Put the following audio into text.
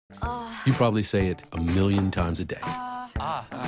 You probably say it a million times a day.